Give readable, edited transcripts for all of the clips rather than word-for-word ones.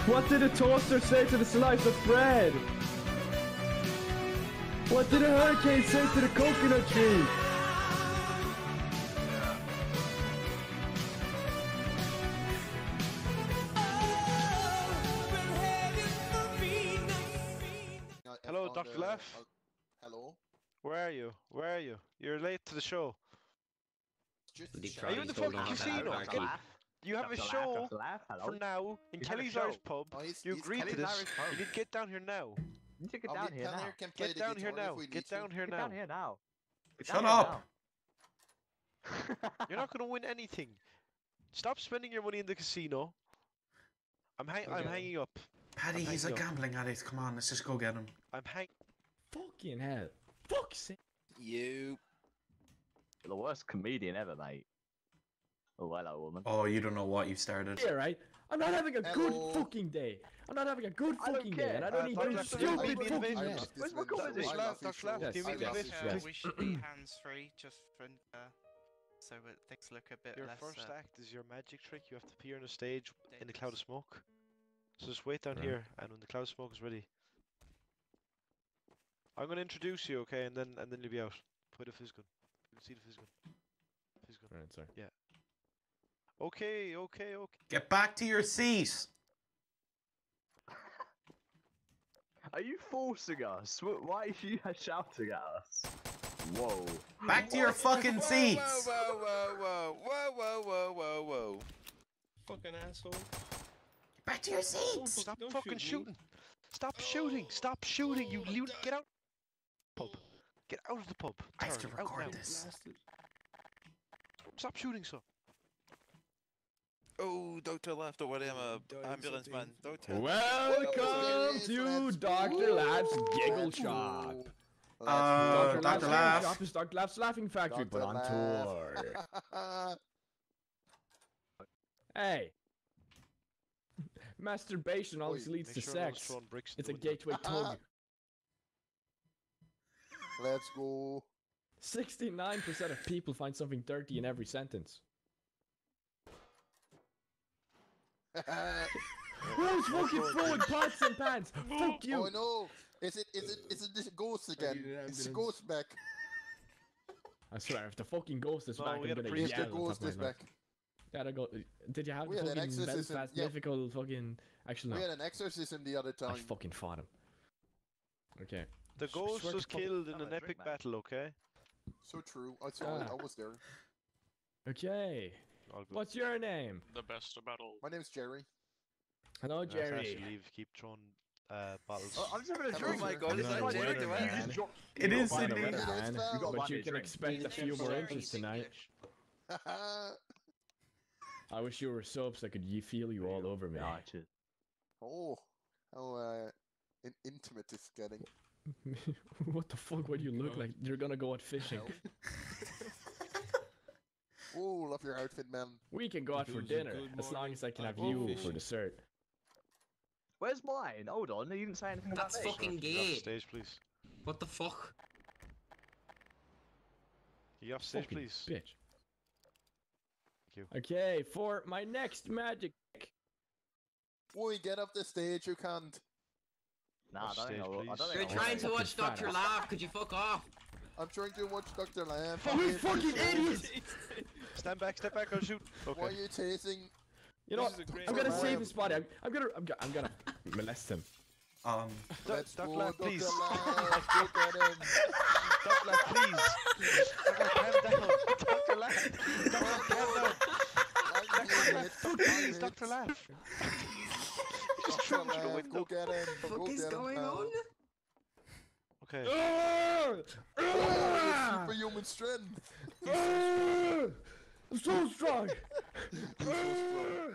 What did a toaster say to the slice of bread? What did a hurricane say to the coconut tree? Hello, Dr. Leff. Hello. Where are you? Where are you? You're late to the show. Are you in the fucking casino? You have a show for now in Kelly's Irish pub. You agreed to this. You need to get down here now. You need to get down here now. Get down here now. Get down here now. Get down here now. Shut up! You're not going to win anything. Stop spending your money in the casino. I'm hanging up. Paddy, he's a gambling addict. Come on, let's just go get him. I'm hanging. Fucking hell. Fuck's sake. You. You're the worst comedian ever, mate. Oh, hello, woman. Oh, you don't know what you've started. Yeah, right? I'm not having a good fucking day. I'm not having a good fucking day, and I don't need your stupid fucking head. Dr. Leff, give me the bit. We should be hands-free, just for, so things look a bit Your less... first act is your magic trick. You have to appear on a stage in a cloud of smoke. So just wait down here, and when the cloud of smoke is ready, I'm going to introduce you, okay, and then you'll be out. Put a fizz gun. You can see the fizz gun. Fizz gun. Right, sorry. Yeah. Okay. Get back to your seat! Are you forcing us? Why are you shouting at us? Whoa. Back to your fucking seats! Whoa. Fucking asshole. Back to your seats! Stop fucking shooting! Stop shooting! Stop shooting! You get out! Pub. Get out of the pub. I have to Out record now. this. Stop shooting, son. Oh, Dr. Leff, don't worry, I'm a ambulance man. Don't tell me. Welcome to Dr. Laugh's Giggle Shop. Dr. Laugh's Laugh. Shop is Dr. Laugh's Laughing Factory, but on tour. Hey. Masturbation always leads to sex. It's a gateway tug. Let's go. 69% of people find something dirty in every sentence. Who's fucking throwing pots and pans? Fuck you! Oh no! Is it this ghost again? It's the ghost back. I swear, if the fucking ghost is back, I'm gonna If yell. the ghost is back. Gotta go. Did you have We the had an fucking exorcism, Belfast yeah. mythical fucking... Actually, We no. had an exorcism the other I time. fucking fought him. Okay. The ghost was killed in an epic battle, okay? So true. I saw it. I was there. Okay. All good. What's your name? The best battle. My name's Jerry. Hello, Jerry. Jerry. Leave. Keep throwing bottles. I'm just having a Oh drink. my God, is that What, Jerry? dude? Man. You just dropped- It is Fine, indeed. man. You got But one you to can drink. expect a few more inches tonight. I wish you were soap so I could feel you all over me. Ah, cheers. Oh, how intimate it's getting. What the fuck would you look like? You're gonna go out fishing. Oh, love your outfit, man. We can go out for dinner, as long as I can have you for dessert. Where's mine? Hold on, you didn't say anything about That's me. fucking Get off gay. stage, please. What the fuck? Get off stage, Fucking please. bitch. Thank you. Okay, for my next magic. Boy, get up the stage, you can't. Nah, I Off don't stage, think I will. I please. don't You're think I trying will. to watch fucking Dr. fat Laugh, could you fuck off? I'm trying to watch Dr. Lamb. You fucking idiot! Stand back, I'll shoot. Why are Okay. you chasing? You know what? This is a great I'm gonna one. save his body. I'm gonna molest him. Let's Dr. go, Laff, Dr. please. Laff, go get him. Dr. Laff, please. Dr. Laff, calm down. Dr. Laff. Dr. Laff, calm down. Please, Dr. Laff. Just threw him through the window. Go get him. What is going on? Okay. Superhuman strength. I'm so strong. He's so strong.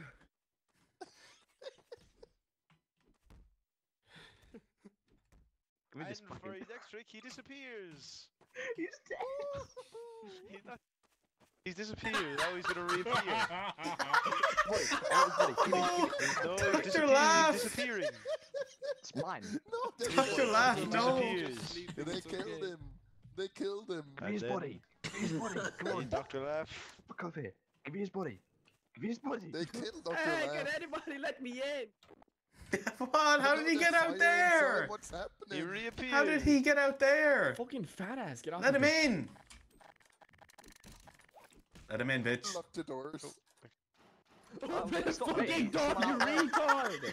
Give me this And for fucking... his next trick, he disappears. He's dead! He's not. He's disappeared. Now he's gonna reappear. Wait, everybody, give me. No, Dr. he's Laff! disappearing. It's mine. No, they Dr. Laff, He no! disappears. They killed him. They killed him. Give me his And then- body. Give me his body. Come on. Dr. Laff. Fuck off here. Give me his body. Give me his body. They killed Dr. Hey, Laff. can anybody let me in? What? How did he get out there? What's happening? You reappeared. How did he get out there? Fucking fat ass, get off. Let him in. Let him in, bitch. Lock the doors. Open the fucking door, you retard!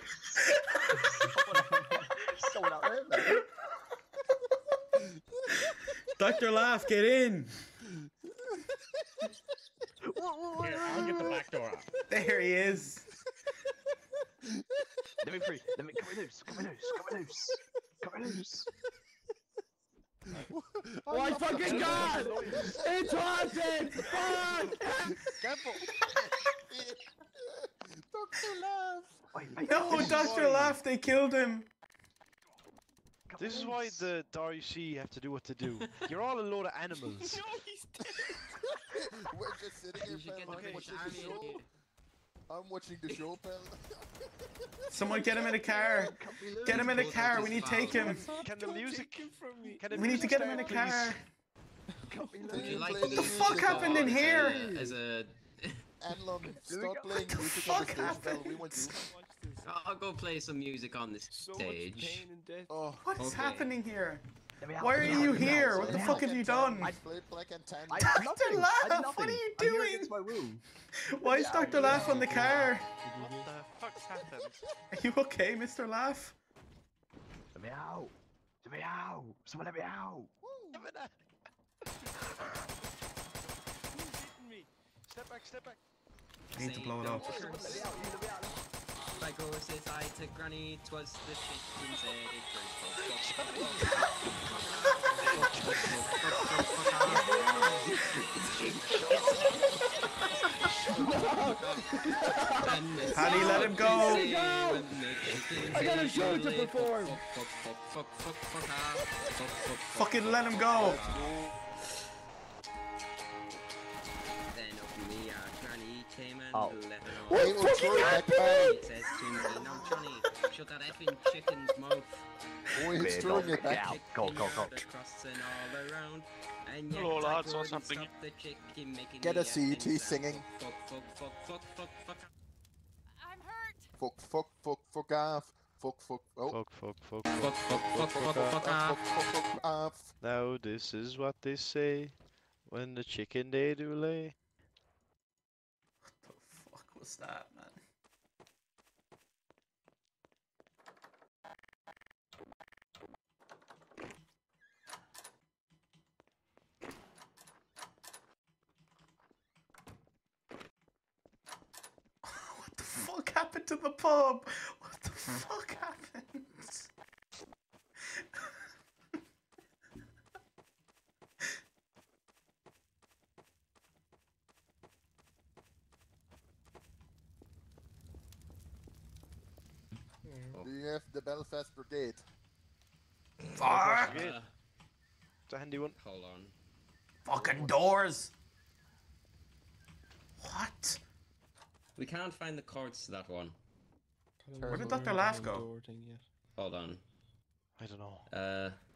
Someone out there, mate. Dr. Laugh, get in. Here, I'll get the back door out. There he is. Let me free. Let me come loose. Come loose. Come loose. Come loose. Oh my fucking god! It's haunted! Fuck! Careful. Dr. Laugh. No, Dr. Laugh, they killed him. This is why the WC have to do what to do. You're all a load of animals. No, he's dead. We're just sitting here, pal. I'm watching the show. I'm watching the show, pal. Someone get him in a car. Get him in a car. We need to take him. Can the music? We need to get him in a car. Would you like What the fuck happened in here? As a... Anlon, stop playing the music on the fuck stage, pal. happened? We want you. I'll go play some music on this stage. Oh, What is Okay. happening here? Why are you here? What the fuck have you done? Play Black and Tan. Dr. Laugh, what are you doing? My room. Why is Dr. Laugh on the car? What the fuck's happened? Are you okay, Mr. Laugh? Let me out. Let me out. Someone let me out. Step back, step back. I need to blow it up. If I go says I to Granny, 'twas the chicken said it How do you let him go? I got a show to perform! Fucking let him go. Then up me, Granny came and Oh. let her know. Wait, we'll throw it back, pal. He says to me, now Johnny, shut that effing chicken's mouth. Oh, he's throwing it back. Go, go, go. Across and all around. And yet Hello, I lads, what's couldn't happening? stop the chicken making Get me a CET effing singing. Fuck, fuck, fuck, fuck, fuck, fuck. I'm hurt. Fuck off. Fuck. Oh. Fuck. Fuck, fuck, fuck, fuck, fuck, Fuck off. Now this is what they say when the chicken they do lay. What the fuck was that, man? What the fuck happened to the pub? What the fuck happened? Do you have the Belfast Brigade? Fuck! It's a handy one. Hold on. Fucking doors! What? We can't find the cords to that one. Where did Dr. Laugh go? Hold on. I don't know.